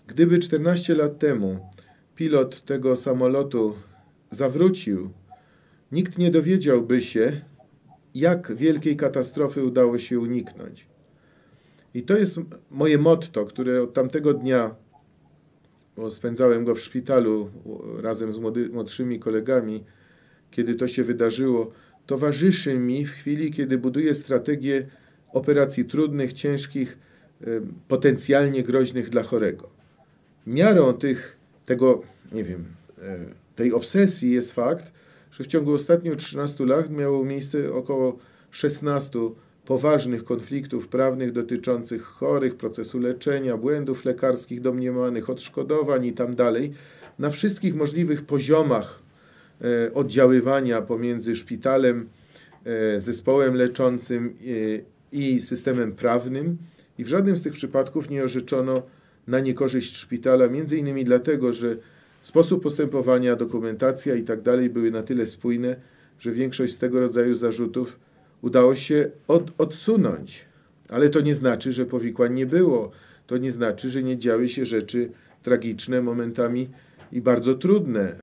Gdyby 14 lat temu pilot tego samolotu zawrócił, nikt nie dowiedziałby się, jak wielkiej katastrofy udało się uniknąć. I to jest moje motto, które od tamtego dnia, bo spędzałem go w szpitalu razem z młodszymi kolegami, kiedy to się wydarzyło, towarzyszy mi w chwili, kiedy buduję strategię operacji trudnych, ciężkich, potencjalnie groźnych dla chorego. Miarą tej obsesji jest fakt, że w ciągu ostatnich 13 lat miało miejsce około 16 poważnych konfliktów prawnych dotyczących chorych, procesu leczenia, błędów lekarskich domniemanych, odszkodowań i tam dalej, na wszystkich możliwych poziomach oddziaływania pomiędzy szpitalem, zespołem leczącym i systemem prawnym, i w żadnym z tych przypadków nie orzeczono na niekorzyść szpitala, między innymi dlatego, że sposób postępowania, dokumentacja i tak dalej były na tyle spójne, że większość z tego rodzaju zarzutów udało się odsunąć. Ale to nie znaczy, że powikłań nie było. To nie znaczy, że nie działy się rzeczy tragiczne, momentami i bardzo trudne.